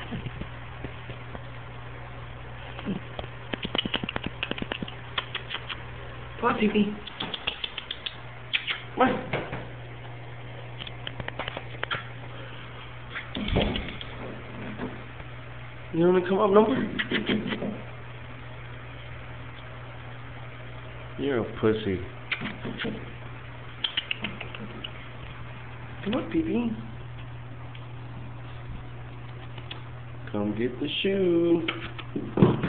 Come on, PeePee. Come on. You want to come up no more? You're a pussy. Come on, PeePee. Come get the shoe.